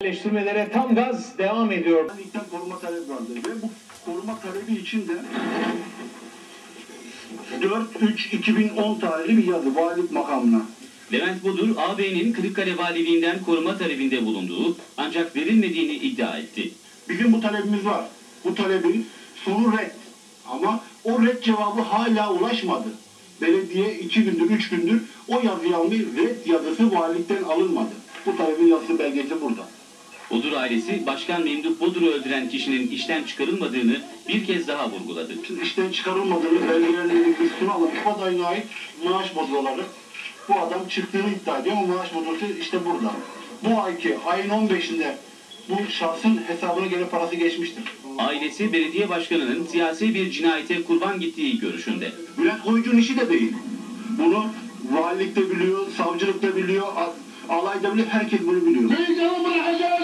Eleştirmelere tam gaz devam ediyor. Valilikten koruma talebi vardı ve bu koruma talebi için de 4-3-2010 tarihli bir yazı valilik makamına. Levent Bodur, AB'nin Kırıkkale Valiliğinden koruma talebinde bulunduğu ancak verilmediğini iddia etti. Bizim bu talebimiz var. Bu talebin sonu red. Ama o red cevabı hala ulaşmadı. Belediye 2 gündür, 3 gündür o yazıyı almıyor. Red yazısı valilikten alınmadı. Bu talebin yazısı belgesi burada. Bodur ailesi, Başkan Memduh Bodur'u öldüren kişinin işten çıkarılmadığını bir kez daha vurguladı. İşten çıkarılmadığını belgelerinin üstüne alıp bu adayına ait maaş bodoları. Bu adam çıktığını iddia ediyor ama maaş bodosu işte burada. Bu ayki ayın 15'inde bu şahsın hesabına gelen parası geçmiştir. Ailesi, belediye başkanının siyasi bir cinayete kurban gittiği görüşünde. Bülent Koyucu'nun işi de değil. Bunu valilik de biliyor, savcılık da biliyor, alay da biliyor, herkes bunu biliyor.